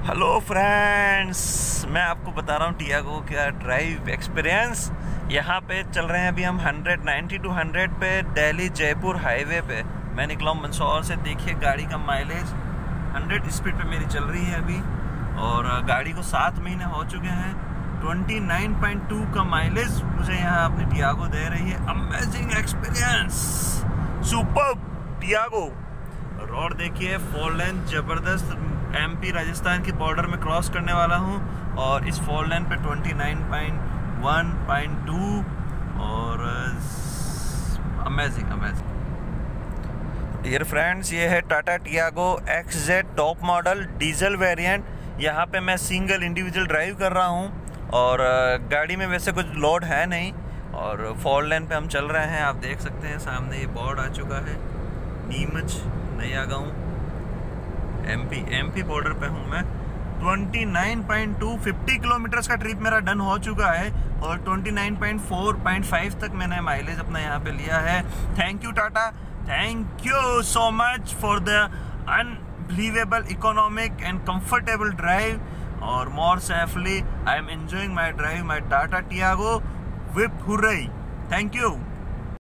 Hello friends, मैं आपको बता रहा हूँ टियागो का ड्राइव एक्सपीरियंस। यहाँ पे चल रहे हैं अभी हम 190 टू 100 पे दिल्ली जयपुर हाईवे पे। मैं निकला हूँ मंदसौर से। देखिए गाड़ी का माइलेज 100 स्पीड पे मेरी चल रही है अभी, और गाड़ी को 7 महीने हो चुके हैं। 29.2 का माइलेज मुझे यहाँ अपनी टियागो दे रही है। Amazing experience, super Tiago. Road देखिए, 4 लेन जबरदस्त। एमपी राजस्थान की बॉर्डर में क्रॉस करने वाला हूँ, और इस 4 लेन पे 29.1.2 और अमेजिंग। डियर फ्रेंड्स, ये है Tata Tiago XZ top model diesel variant. यहाँ पे मैं सिंगल इंडिविजुअल ड्राइव कर रहा हूँ, और गाड़ी में वैसे कुछ लोड है नहीं, और 4 लेन पे हम चल रहे हैं। आप देख सकते हैं सामने ये बोर्ड आ चुका है, नीमच नया गाँव, एमपी बॉर्डर पे हूँ मैं। 29.250 किलोमीटर्स का ट्रिप मेरा डन हो चुका है, और 29.4.5 तक मैंने माइलेज अपना यहाँ पे लिया है। Thank you Tata, thank you so much for the unbelievable economic and comfortable drive, और more safely I am enjoying my drive, my Tata Tiago hip hurray. Thank you.